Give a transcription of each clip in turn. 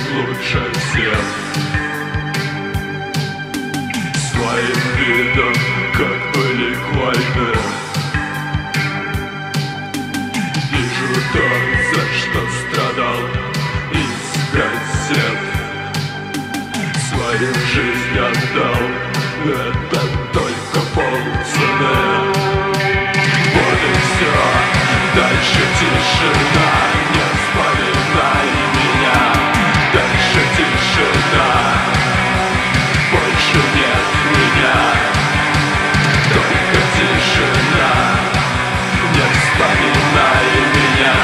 лучше всех. Своим видом, как были войны, вижу то, за что страдал из газет. Свою жизнь отдал, это только полцены. Вот и все, дальше тишина, не вспоминай меня. Дальше тишина, больше нет меня. Только тишина, не вспоминай меня.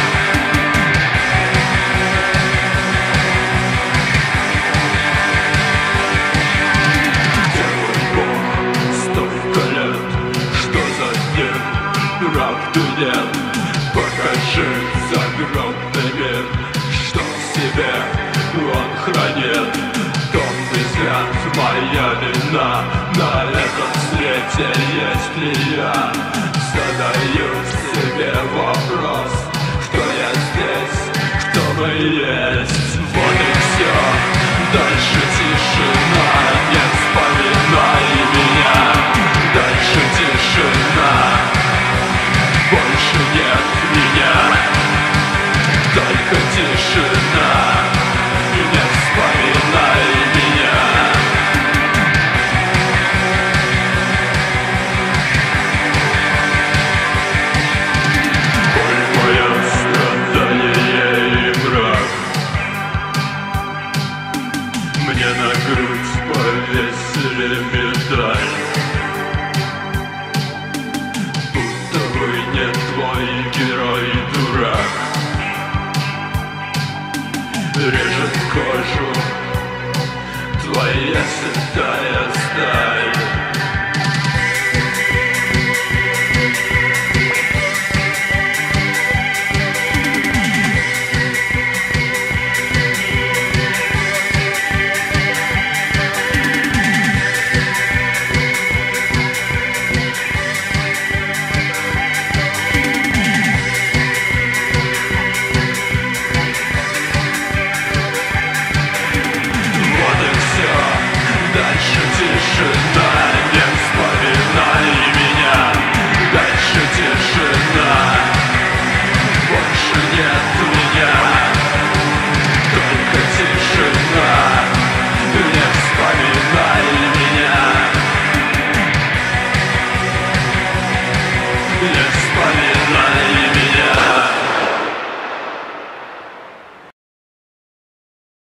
Правду нет, покажи загробный мир, что в себе он хранит. Томный взгляд, моя вина, на этом свете есть ли я? Задаю себе вопрос, кто я здесь, кто мы есть. Вот и все, дальше тишина, не вспоминай меня. Дальше тишина, больше нет меня. Только тишина, не вспоминай меня. Боль моя, страдание и мрак, мне на грудь повесили медаль. Не твой герой, дурак, режет кожу твоя святая сталь.